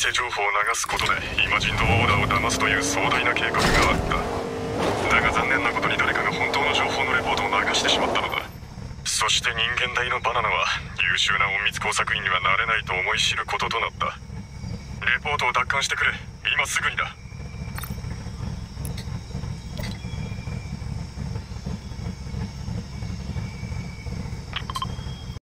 偽情報を流すことでイマジンドオーダーを騙すという壮大な計画があった。だが残念なことに誰かが本当の情報のレポートを流してしまったのだ。そして人間大のバナナは優秀な隠密工作員にはなれないと思い知ることとなった。レポートを奪還してくれ、今すぐにだ。